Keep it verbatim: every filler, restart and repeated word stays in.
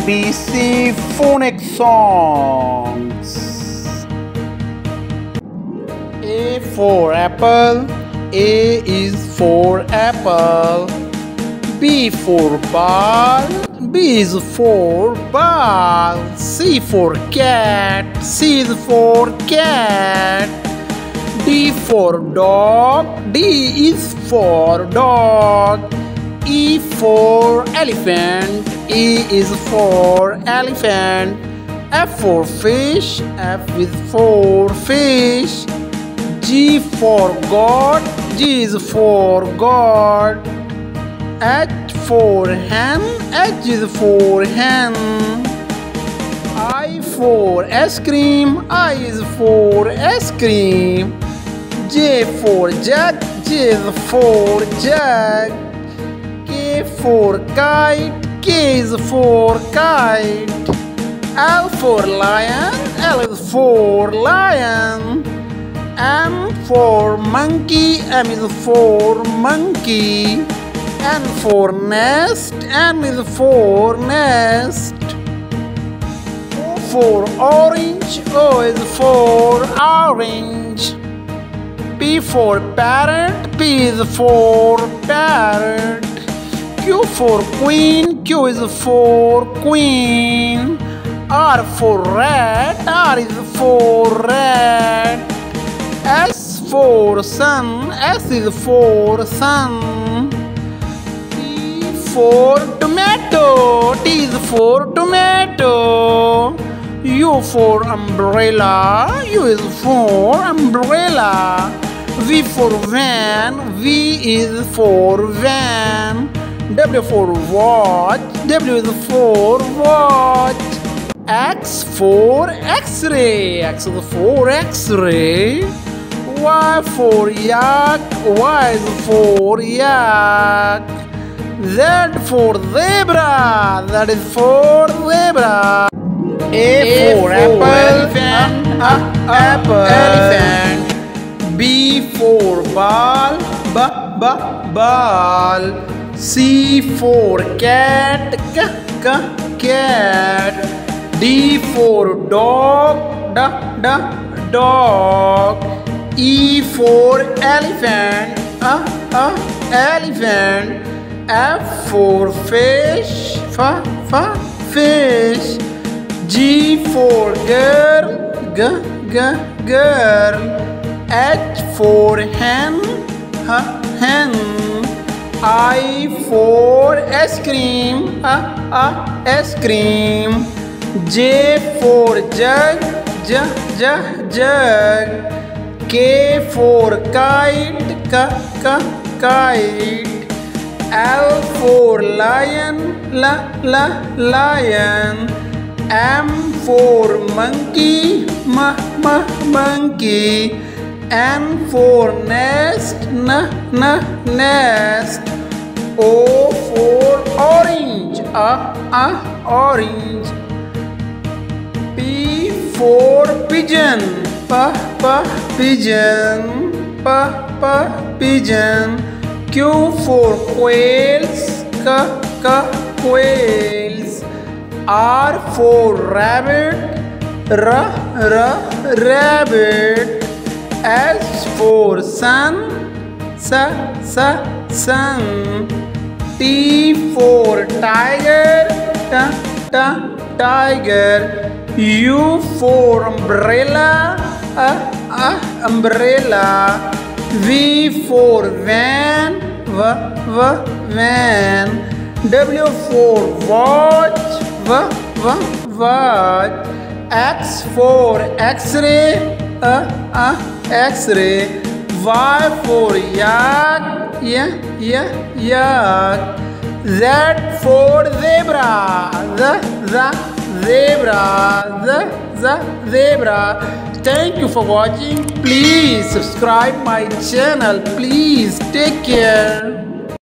B C phonic songs. A for apple, A is for apple. B for ball, B is for ball. C for cat, C is for cat. D for dog, D is for dog. E for elephant, E is for elephant. F for fish, F is for fish. G for God, G is for God. H for hen, H is for hen. I for ice cream, I is for ice cream. J for jug, J is for jug. K for kite, K is for kite. L for lion, L is for lion. M for monkey, M is for monkey. N for nest, N is for nest. O for orange, O is for orange. P for parrot, P is for parrot. Q for queen, Q is for queen. R for rat, R is for rat. S for sun, S is for sun. T for tomato, T is for tomato. U for umbrella, U is for umbrella. V for van, V is for van. W for watch, W is for watch. X for X-ray, X is for X-ray. Y for yak, Y is for yak. Z for zebra, Z is for zebra. A for apple, elephant, uh, apple, elephant. B for ball, B, B, ball. C for cat, K, K, cat. D for dog, D, D, dog. E for elephant, uh, uh, elephant. F for fish, F, F, fish. G for girl, G, G, girl. H for hen, H, hen. I for ice cream, uh, uh, ice cream. J for jug, J, J, jug. K for kite, K, K, kite. L for lion, L, L, lion. M for monkey, M, M, monkey. N for nest, N, N, nest. O for orange, A, A, orange. P for pigeon, P, P, pigeon, P, P, pigeon. Q for quails, K, K, quails. R for rabbit, R, R, rabbit. S for sun, S, S, sun. T for tiger, T, T, tiger. U for umbrella, uh, uh, umbrella. V for van, V, V, van. W for watch, V, V, watch. X for X-ray, uh, uh, X-ray. Y for yak, yeah, yeah, yak. Z for zebra, the, the, zebra, the, the, zebra. Thank you for watching. Please subscribe my channel. Please take care.